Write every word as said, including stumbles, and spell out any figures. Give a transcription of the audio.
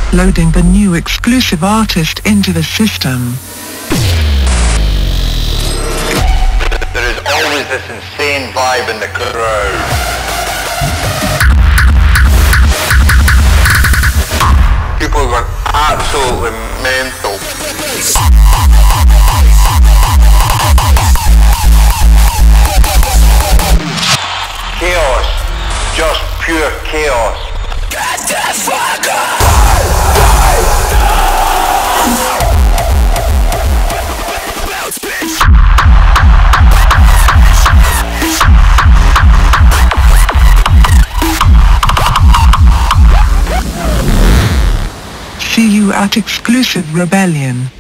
Loading the new exclusive artist into the system. There is always this insane vibe in the crowd. People are going absolutely mental. Chaos. Just pure chaos. Get the fuck up! See you at X-Qlusive Rebellion.